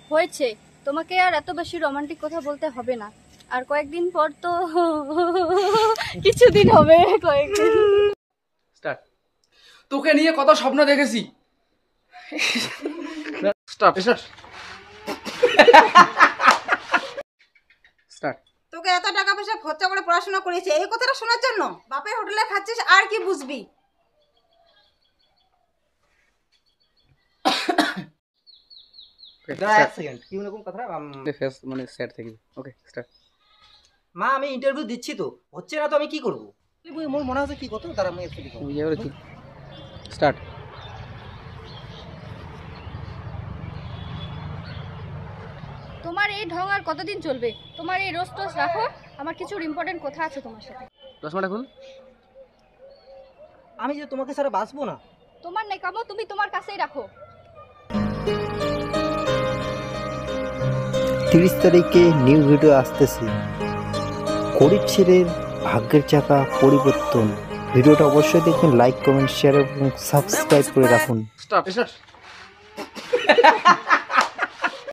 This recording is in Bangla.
হয়েছে, তোমাকে আর এত বেশি রোমান্টিক কথা বলতে হবে না। আর কয়েকদিন পর তো কিছুদিন হবে, কয়েকদিন। স্টার্ট। তোকে নিয়ে কত স্বপ্ন দেখেছি। Start start start. তোকে এত টাকা পয়সা খরচা করে পড়াশোনা করেছে এই কথাটা শোনার জন্য? বাপের হোটেলে খাচ্ছিস আর কি বুঝবি? এক সেকেন্ড, কি রকম কথা? ফেস মানে সেট থাকবে। Okay start. মা আমি ইন্টারভিউ দিচ্ছি তো, হচ্ছে না তো আমি কি করব? মোর মনে হচ্ছে কি কত তার আমি একটু লিখব। স্টার্ট। তোমার এই ঢং আর কতদিন চলবে? তোমার এই রোজ টোজ রাখো, আমার কিছু ইম্পর্টেন্ট কথা আছে তোমার সাথে। চশমাটা খুল। আমি যে তোমাকে ছাড়া বাঁচবো না। তোমার নেকামো তুমি তোমার কাছেই রাখো। 30 তারিখে নিউ ভিডিও আসতেছে, গরিব ছেলের ভাগ্যের চাকা পরিবর্তন। ভিডিওটা অবশ্যই দেখবেন, লাইক কমেন্ট শেয়ার এবং সাবস্ক্রাইব করে রাখুন। Start start.